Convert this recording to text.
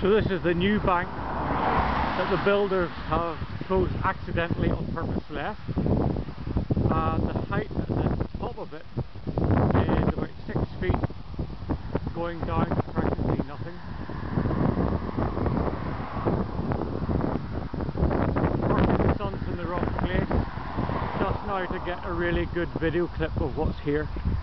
So this is the new bank that the builders have, I suppose, accidentally on purpose left. And the height at the top of it is about 6 feet, going down to practically nothing. Parking the sun's in the wrong place just now to get a really good video clip of what's here.